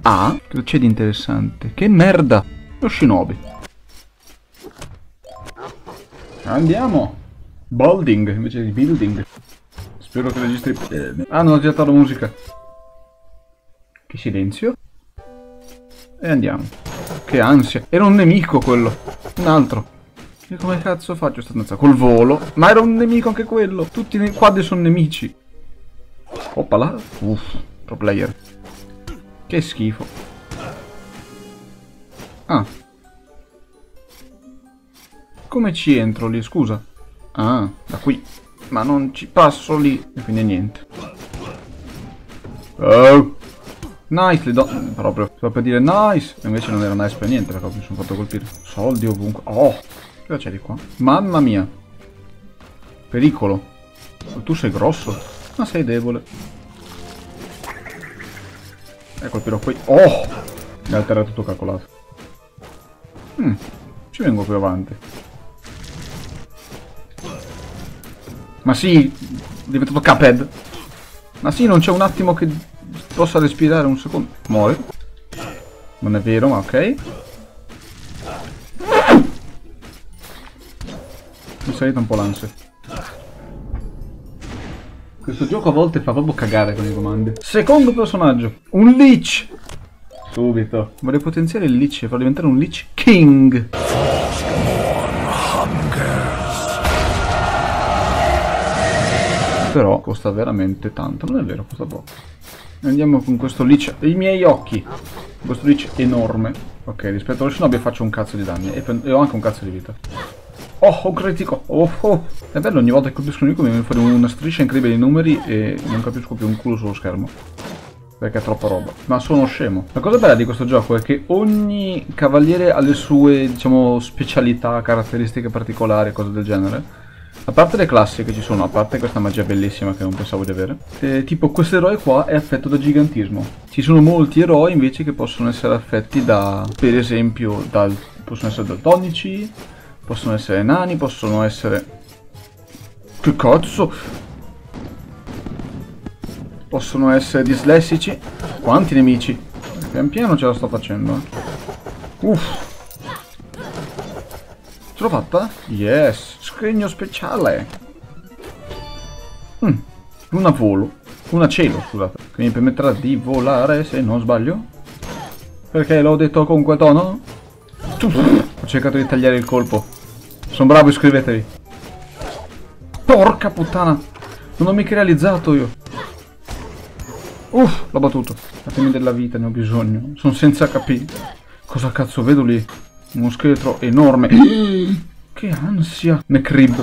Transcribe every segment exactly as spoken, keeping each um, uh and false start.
Ah, cosa c'è di interessante? Che merda! Lo shinobi. Andiamo. Building invece di building. Spero che registri bene. Ah, non ho girato la musica. Che silenzio. E andiamo. Che ansia. Era un nemico quello. Un altro. E come cazzo faccio sta danza? Col volo. Ma era un nemico anche quello. Tutti i quadri sono nemici. Oppala. Uff. Pro player. Che schifo. Ah. Come ci entro lì, scusa? Ah, da qui. Ma non ci passo lì. E quindi niente. Oh. Nice, le do... proprio. Stavo per dire nice. E invece non era nice per niente perché mi sono fatto colpire. Soldi ovunque. Oh. Cosa c'è di qua? Mamma mia. Pericolo. Tu sei grosso. Ma sei debole. E colpirò qui. Oh. In realtà era tutto calcolato. Mm. Ci vengo più avanti. Ma sì, è diventato Cuphead. Ma sì, non c'è un attimo che possa respirare un secondo. Muore. Non è vero, ma ok. Mi è salita un po' l'ansia. Questo gioco a volte fa proprio cagare con i comandi. Secondo personaggio. Un Lich. Subito. Vorrei potenziare il Lich e farlo diventare un Lich King. Però costa veramente tanto. Non è vero, costa poco. Andiamo con questo Lich. I miei occhi. Questo Lich enorme. Ok, rispetto allo Shinobi faccio un cazzo di danni. E, e ho anche un cazzo di vita. Oh, un critico. Oh, oh. È bello, ogni volta che colpisco un nemico mi viene fuori una striscia incredibile di numeri e non capisco più un culo sullo schermo. Perché è troppa roba. Ma sono scemo. La cosa bella di questo gioco è che ogni cavaliere ha le sue, diciamo, specialità, caratteristiche particolari, cose del genere. A parte le classi che ci sono, a parte questa magia bellissima che non pensavo di avere. E, tipo, questo eroe qua è affetto da gigantismo. Ci sono molti eroi invece che possono essere affetti da, per esempio, dal, possono essere daltonici, possono essere nani, possono essere... Che cazzo? Possono essere dislessici. Quanti nemici? Pian piano ce la sto facendo. Eh. Uff. Ce l'ho fatta? Yes. Scrigno speciale. Mm. Una volo. Una cielo, scusate. Che mi permetterà di volare se non sbaglio. Perché l'ho detto con quel tono? Ho cercato di tagliare il colpo. Sono bravo, iscrivetevi. Porca puttana. Non ho mica realizzato io. Uff, l'ho battuto. Fatemi della vita, ne ho bisogno. Sono senza H P. Cosa cazzo vedo lì? Uno scheletro enorme. Che ansia. McRib.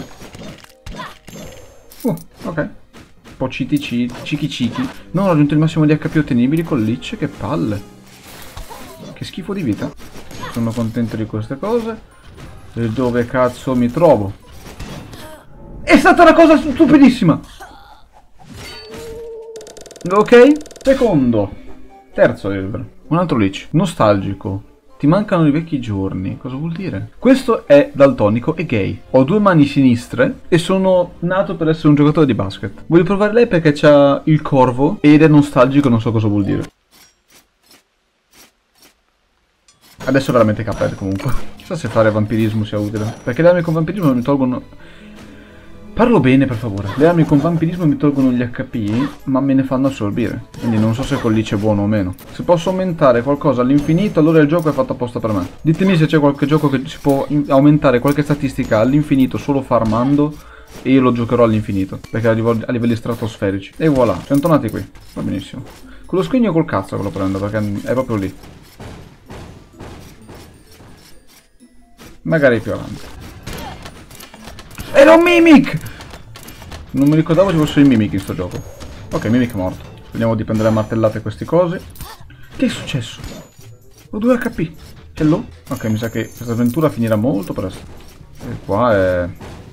Uh, ok. Un po' citici, cichi cichi. Non ho raggiunto il massimo di H P ottenibili con Lich. Che palle. Che schifo di vita. Sono contento di queste cose. E dove cazzo mi trovo? È stata una cosa stupidissima. Ok, secondo. Terzo Elver. Un altro Lich. Nostalgico. Ti mancano i vecchi giorni. Cosa vuol dire? Questo è daltonico e gay. Ho due mani sinistre e sono nato per essere un giocatore di basket. Voglio provare lei perché c'ha il corvo ed è nostalgico, non so cosa vuol dire. Adesso è veramente Cuphead comunque. Chissà se fare vampirismo sia utile. Perché le armi con vampirismo mi tolgono... Parlo bene per favore. Le armi con vampirismo mi tolgono gli H P, ma me ne fanno assorbire. Quindi non so se col Lich è buono o meno. Se posso aumentare qualcosa all'infinito, allora il gioco è fatto apposta per me. Ditemi se c'è qualche gioco che si può aumentare qualche statistica all'infinito solo farmando e io lo giocherò all'infinito. Perché arrivo a livelli stratosferici. E voilà, siamo tornati qui. Va benissimo. Con lo scrigno col cazzo che lo prendo, perché è proprio lì. Magari più avanti. Era un Mimic! Non mi ricordavo ci fosse il Mimic in sto gioco. Ok, Mimic è morto. Vediamo di prendere a martellate queste cose. Che è successo? Ho due H P. Hello? Ok, mi sa che questa avventura finirà molto presto. E qua è...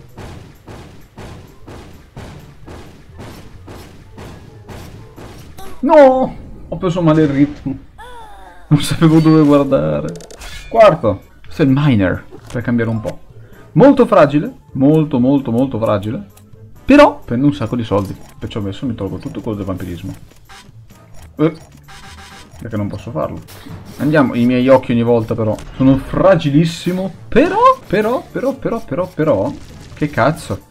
No! Ho preso male il ritmo. Non sapevo dove guardare. Quarto. Questo è il Miner, per cambiare un po'. Molto fragile, molto molto molto fragile, però prende un sacco di soldi, perciò adesso mi tolgo tutto quello del vampirismo. Eh. perché non posso farlo. Andiamo, i miei occhi ogni volta però. Sono fragilissimo. Però, però, però, però, però, però. Che cazzo.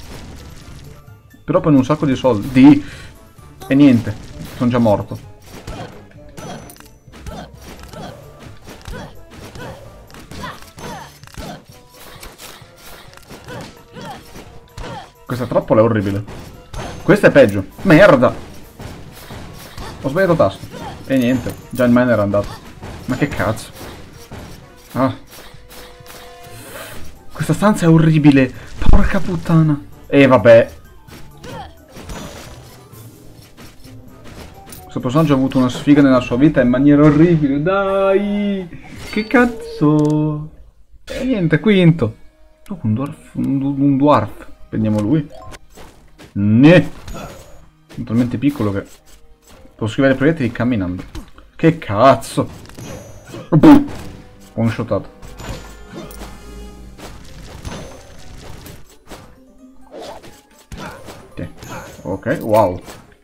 Però prendo un sacco di soldi. E niente, sono già morto. Questa trappola è orribile. Questa è peggio. Merda! Ho sbagliato tasto. E niente, già il mine era andato. Ma che cazzo. Ah. Questa stanza è orribile. Porca puttana. E vabbè. Questo personaggio ha avuto una sfiga nella sua vita in maniera orribile. Dai. Che cazzo. E niente, quinto. Oh, un dwarf. Un, un dwarf. Prendiamo lui. Ne. È talmente piccolo che posso scrivere proiettili camminando. Che cazzo. One shotato. Ok, wow.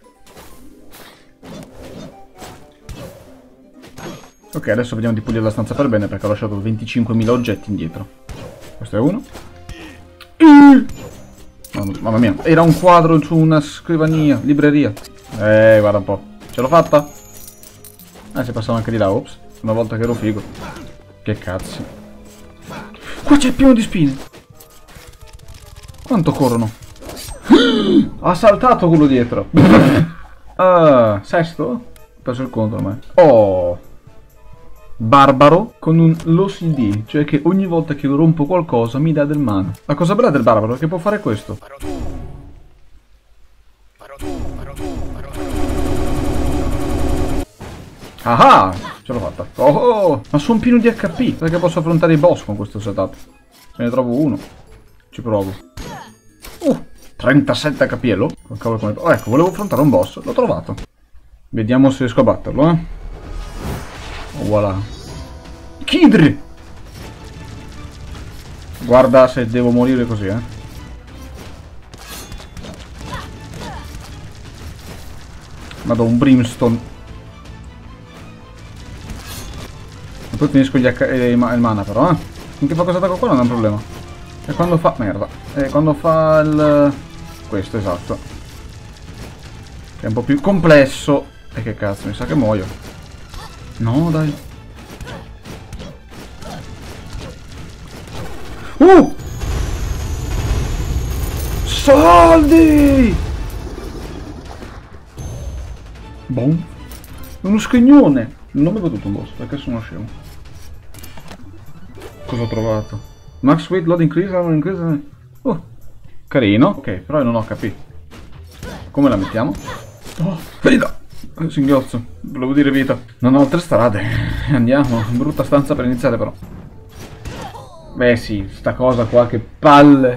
Ok, adesso vediamo di pulire la stanza per bene perché ho lasciato venticinquemila oggetti indietro. Questo è uno. Mamma mia, era un quadro su una scrivania, libreria. Eh, guarda un po'. Ce l'ho fatta? Ah, si passava anche di là, ops. Una volta che ero figo. Che cazzo. Qua c'è pieno di spine. Quanto corrono? Ha saltato quello dietro. Ah, sesto? Ho perso il conto ormai. Oh. Barbaro con un l'O C D, cioè che ogni volta che rompo qualcosa mi dà del mana. La cosa bella del barbaro è che può fare questo. Ah, ce l'ho fatta. Oh, ma sono pieno di H P, perché posso affrontare i boss con questo setup. Se ne trovo uno, ci provo. Uh, trentasette H P e lo. Oh, ecco, volevo affrontare un boss, l'ho trovato. Vediamo se riesco a batterlo, eh. Oh, voilà. Kidri! Guarda se devo morire così, eh. Vado un brimstone. E poi finisco gli H eh, il mana però, eh. Finché fa cosa attacco qua non è un problema. E quando fa... merda. E quando fa il... questo, esatto. Che è un po' più complesso. E che cazzo, mi sa che muoio. No, dai. Uh! Soldi! Boom. È uno schignone. Non mi è battuto un boss, perché sono scemo. Cosa ho trovato? Max weight load increase, armor increase. Oh, carino. Ok, però io non ho H P. Come la mettiamo? Oh, vita! Singhiozzo, volevo dire vita. Non ho altre strade. Andiamo, brutta stanza per iniziare però. Beh sì, sta cosa qua, che palle.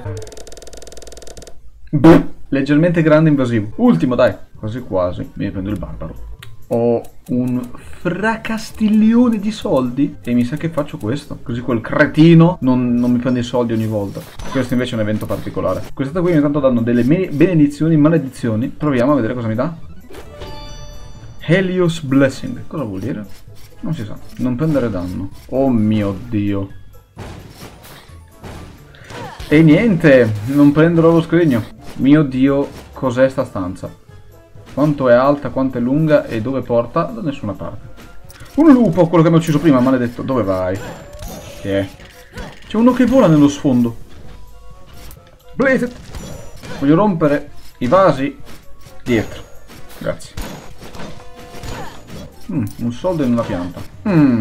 Beh, leggermente grande e invasivo. Ultimo, dai. Quasi quasi. Mi prendo il barbaro. Ho un fracastiglione di soldi e mi sa che faccio questo. Così quel cretino non, non mi prende i soldi ogni volta. Questo invece è un evento particolare. Queste qui ogni tanto danno delle benedizioni, maledizioni. Proviamo a vedere cosa mi dà. Helios Blessing. Cosa vuol dire? Non si sa. Non prendere danno. Oh mio Dio. E niente, non prenderò lo scrigno. Mio Dio, cos'è sta stanza? Quanto è alta, quanto è lunga e dove porta? Da nessuna parte. Un lupo, quello che mi ha ucciso prima, maledetto. Dove vai? Che è? C'è uno che vola nello sfondo. Blazed. Voglio rompere i vasi dietro. Grazie. Mm, un soldo in una pianta. Mm.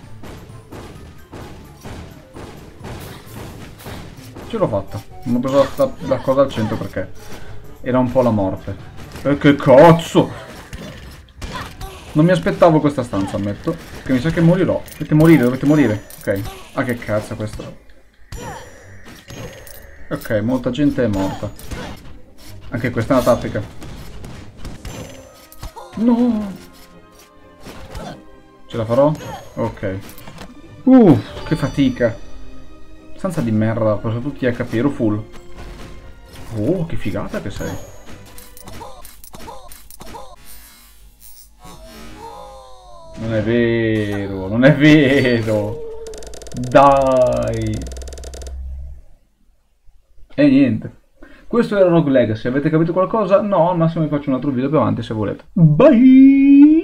Ce l'ho fatta. Non ho preso la, la cosa al centro perché era un po' la morte. E che cazzo! Non mi aspettavo questa stanza, ammetto. Che mi sa che morirò. Dovete morire, dovete morire. Ok. Ah, che cazzo questo. Ok, molta gente è morta. Anche questa è una tattica. No! Ce la farò? Ok. Uh, che fatica. Stanza di merda, ho preso tutti H P, ero full. Oh, che figata che sei. Non è vero, non è vero. Dai. E niente. Questo era Rogue Legacy. Avete capito qualcosa? No, al massimo vi faccio un altro video più avanti se volete. Bye!